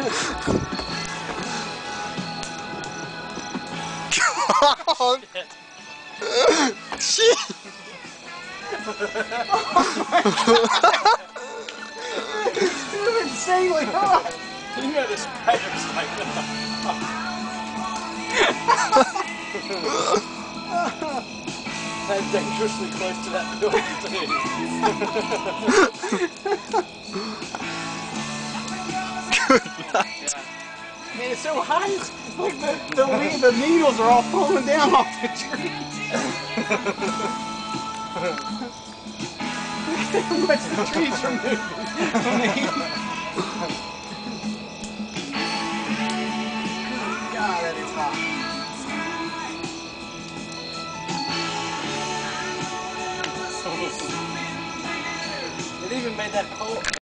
God. Shit. You're insanely hot. You know the spiders like that. That's dangerously close to that building too. Good night. Man, it's so hot. It's like the needles are all falling down off the tree. Look at how much the trees are moving from the heat. God, that is hot. It even made that cold.